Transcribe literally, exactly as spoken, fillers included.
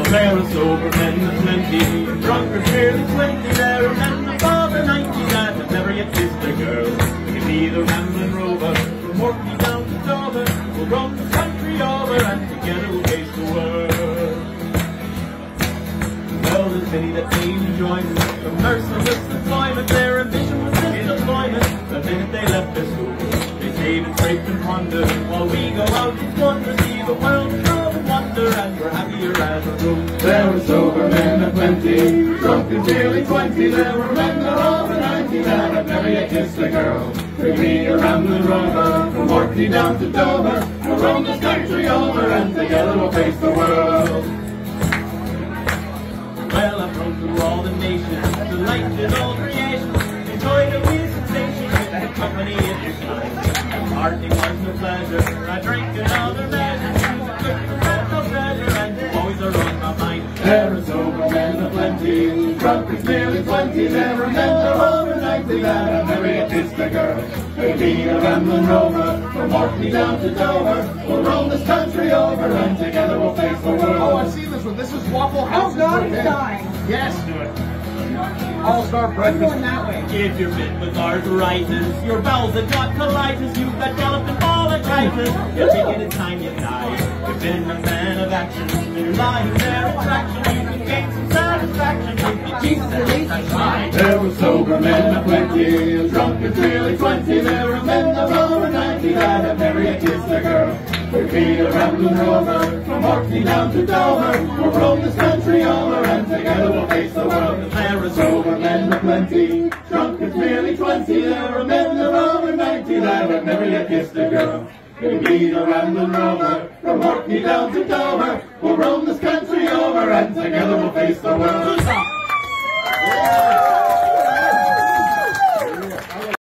There are sober men of plenty, drunkards nearly twenty. There are men above the ninety that have never yet kissed a girl. We can be the Ramblin Rover, from Orkney down to Dover. We'll roam the country over and together we'll face the world. Well, there's many that came to join us from merciless employment. Their ambition was disappointment the minute they left their school. They save and scrape and ponder while we go out in wonder, see the world of love and wonder, and we're happier as a rule. There were sober men of plenty, drunkards nearly twenty. There were men that over ninety that have never yet kissed a girl. We'll be a Ramblin Rover, from Orkney down to Dover. We'll roam this country over, and together we'll face the world. Well, I've run through all the nations, delighted all creation, enjoyed a wee sensation with that company at your side. Parting was no pleasure, I drank another measure, music took the breath of treasure, and boys are on my mind. There are sober men of plenty, drunkards nearly twenty. There are men that are over ninety that have never yet kissed a girl. We'll be a Ramblin Rover, from Orkney down to Dover. We'll roam this country over, and together we'll face the world. Oh, I've seen this one. This is Waffle House. Oh, God, it's dying. Yes, do it. All-star breakfast. I'm going that way. If you're bit with arthritis, your bowels have got colitis, you've got galloping bronchitis, you're thinking it's time you die. You've been a man of action, you're lying there at traction, you can gain some satisfaction if you keep that fine. There were sober men of plenty, and drunkards nearly twenty. There were men of over ninety that have never yet kissed a girl. We'll be a Ramblin Rover, from Orkney down to Dover. We'll roam this country over, and together we'll face the world. There are sober men of plenty, drunkards nearly twenty. There are men of over ninety that have never yet kissed a girl. We'll be a Ramblin Rover, from Orkney down to Dover. We'll roam this country